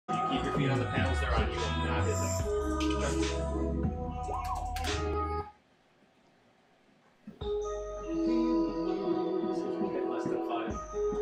You keep your feet on the panels they're on, you will not hit them. See if you can hit less than 5.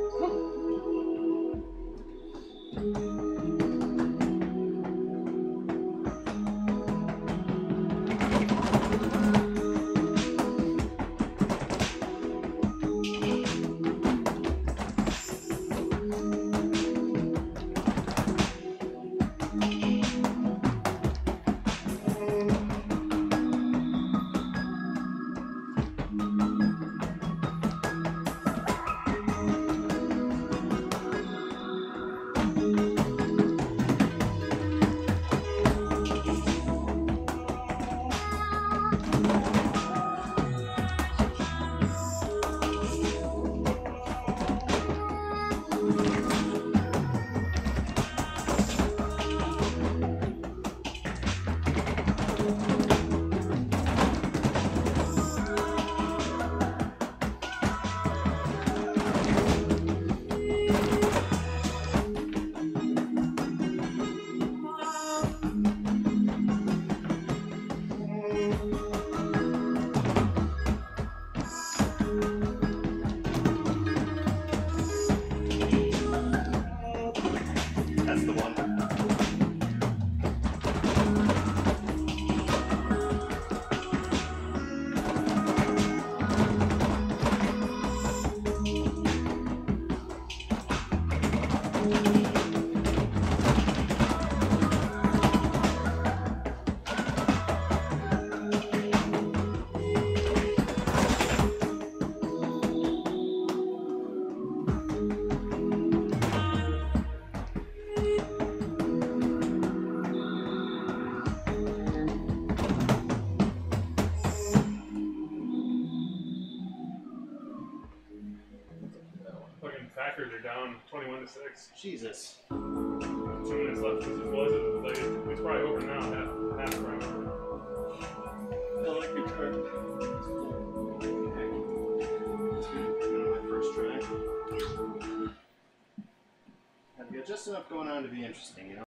That's the one. Fucking Packers are down 21-6. Jesus. 2 minutes left. It's probably over now. Half round. I like your car. My first try. I've got just enough going on to be interesting, you know?